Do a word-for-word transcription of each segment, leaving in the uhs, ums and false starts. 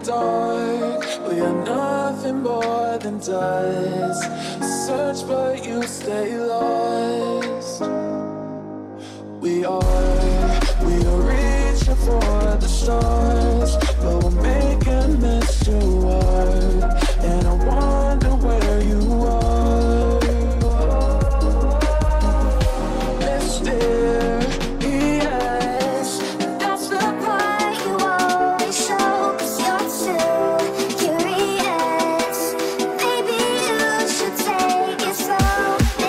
dark. We are nothing more than dust. Search but you stay lost. We are, we are reaching for the stars, but we're making this too hard. And I wonder where you are, mysterious. That's the part you always show, 'cause you're too curious. Maybe you should take it slow.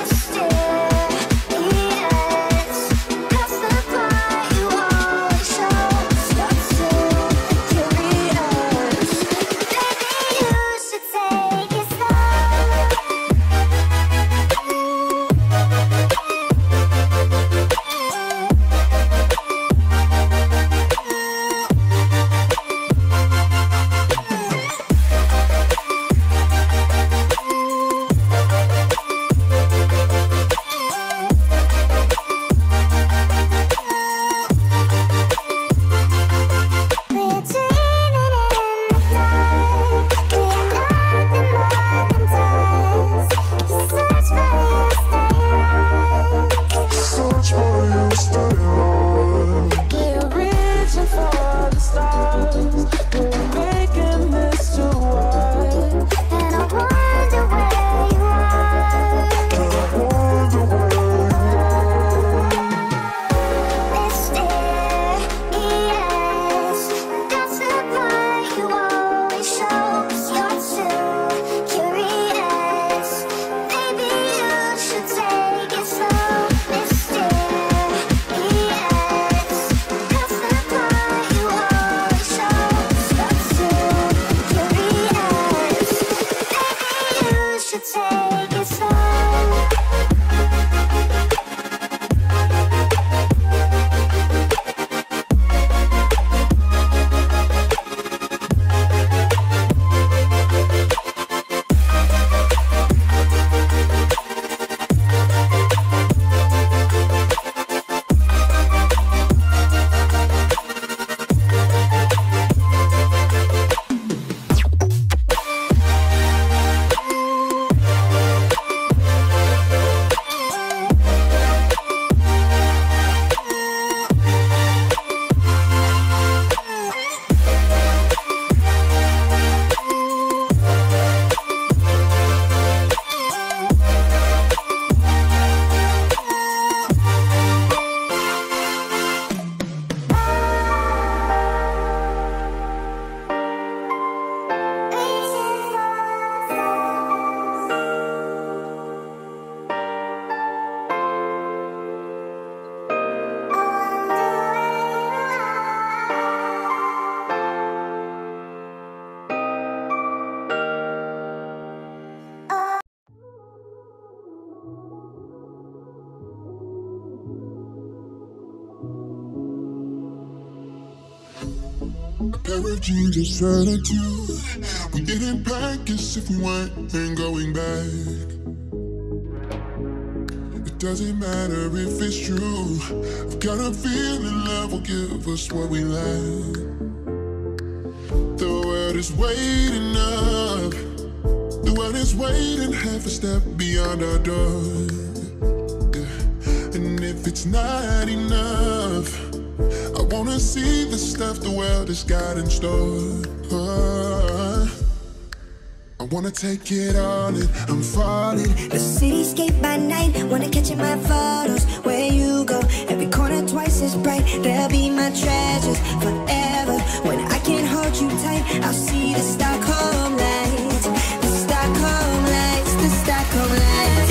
Mysterious. That's the part you always show, 'cause you're too curious. Maybe you should take it slow. We're dreaming in the dark. We are nothing more than dust. You search but you stay lost. Search for you, stay lost. We're reaching for the stars, but we're making this too hard. And I wonder where you are. And I wonder where you are. Mysterious. That's the part you always show, 'cause you're too curious. Maybe you should take it slow. Mysterious. That's the part you always show, 'cause you're too curious. Maybe you should take it slow. A pair of jeans and Santa too. We didn't pack as if we weren't going back. It doesn't matter if it's true. I've got a feeling love will give us what we lack. The world is waiting up. The world is waiting half a step beyond our door. Yeah. And if it's not enough, I wanna see the stuff the world has got in store. Oh, I wanna take it all in, I'm falling. The cityscape by night, wanna catch in my photos. Where you go, every corner twice as bright. They'll be my treasures forever. When I can't hold you tight, I'll see the Stockholm lights. The Stockholm lights, the Stockholm lights.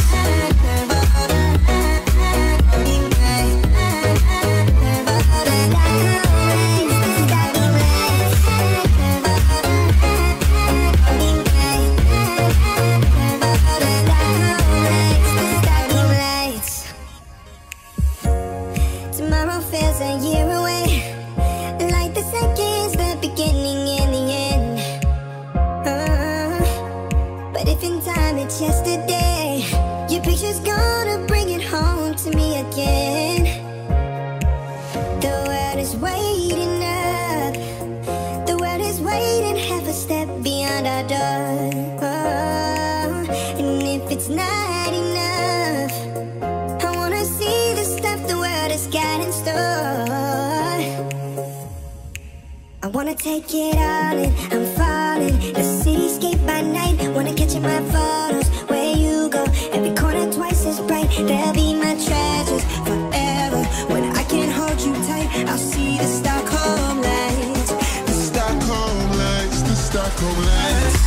Tomorrow feels a year away, like the seconds, the beginning and the end. Uh, but if in time it's yesterday, your picture's gonna bring it home to me again. The world is waiting up, the world is waiting half beyond our door. Oh, and if it's not enough, I wanna see the stuff the world has got in store. I wanna take it all in, I'm falling. The cityscape by night, wanna catch in my photos. Where you go, every corner twice as bright. They'll be my treasures forever. When I can't hold you tight, I'll see the Stockholm lights. The Stockholm lights, the Stockholm lights.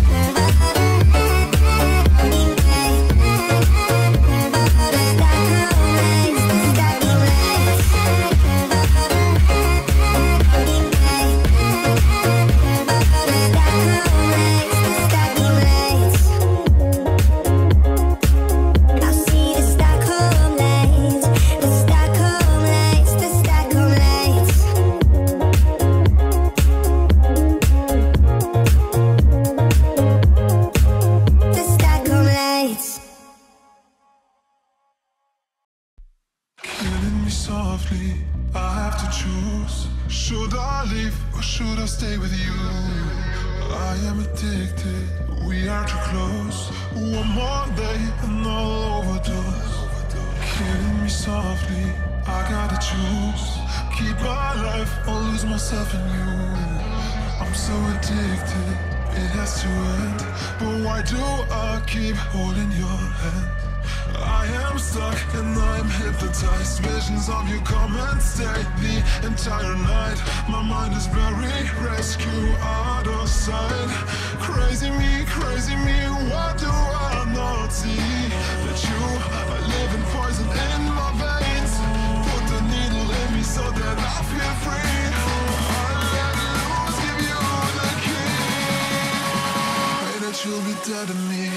Should I leave or should I stay with you? I am addicted, we are too close. One more day and I'll overdose. Killing me softly, I gotta choose. Keep my life or lose myself in you. I'm so addicted, it has to end. But why do I keep holding your hand? I am stuck and I'm hypnotized. Visions of you come and stay the entire night. My mind is buried, rescue out of sight. Crazy me, crazy me, what do I not see? That you are living poison in my veins. Put the needle in me so that I feel free. I let loose, give you the key. Pray that you'll be dead to me.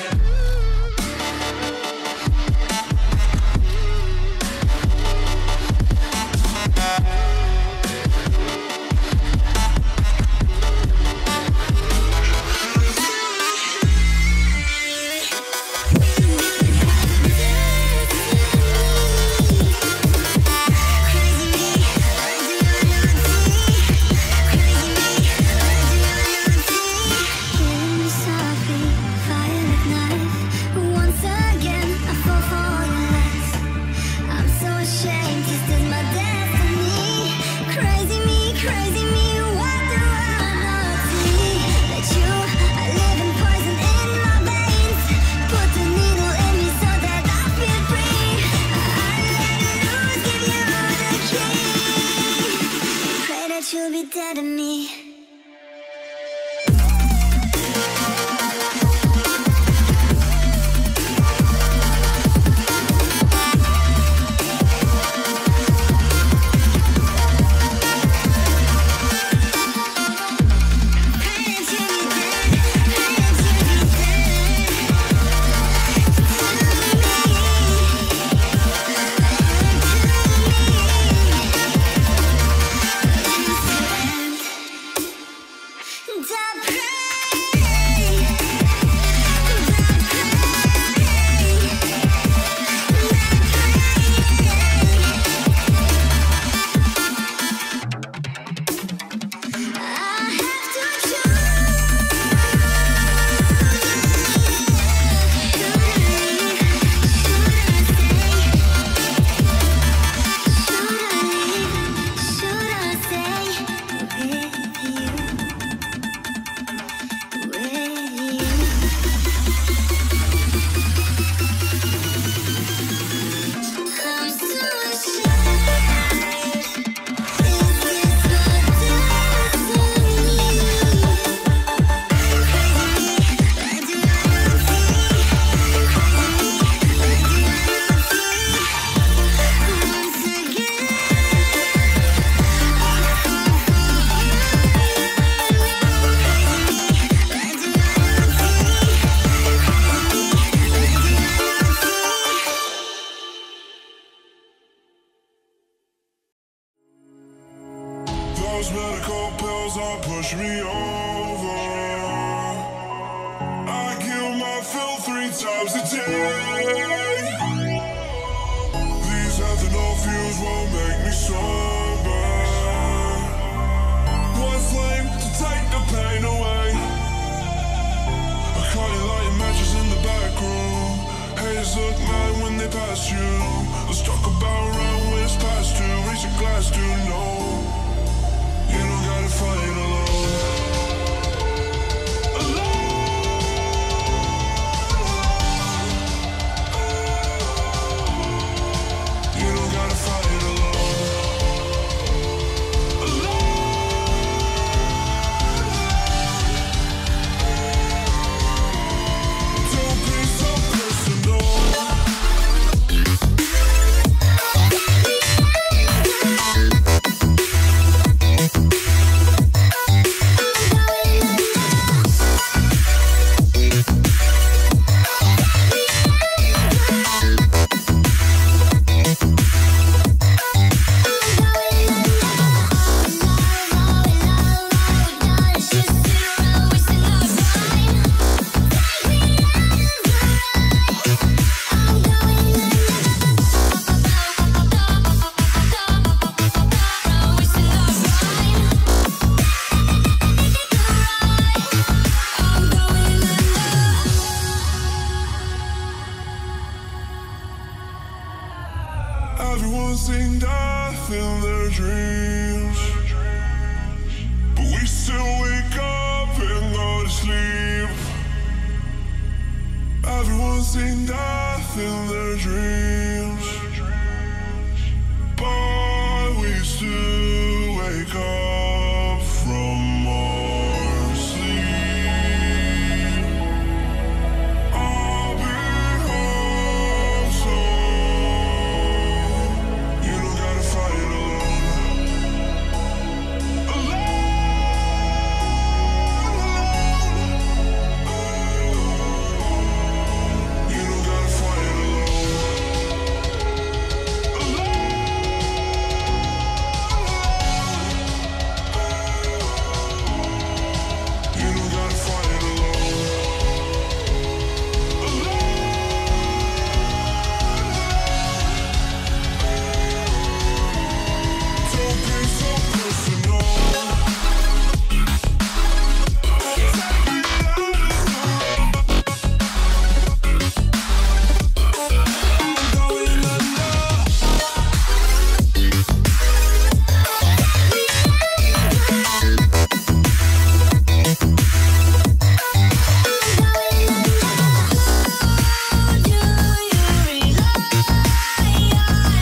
You'll be dead to me. Those medical pills all push me over. I kill my fill three times a day. These ethanol fuels won't make me sober. One flame to take the pain away. past you. Let's talk about run when it's past two. Raise your glass to no. You don't gotta fight alone. Everyone's seen death in their dreams, but we still wake up and go to sleep. Everyone's seen death in their dreams, but we still